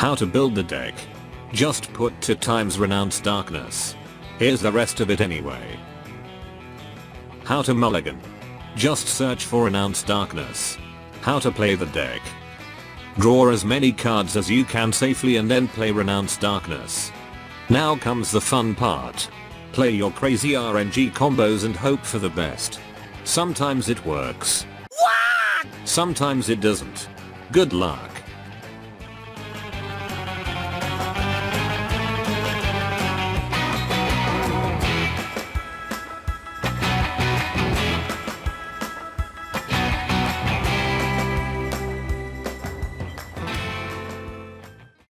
How to build the deck. Just put 2 times Renounce Darkness. Here's the rest of it anyway. How to mulligan. Just search for Renounce Darkness. How to play the deck. Draw as many cards as you can safely and then play Renounce Darkness. Now comes the fun part. Play your crazy RNG combos and hope for the best. Sometimes it works. What? Sometimes it doesn't. Good luck.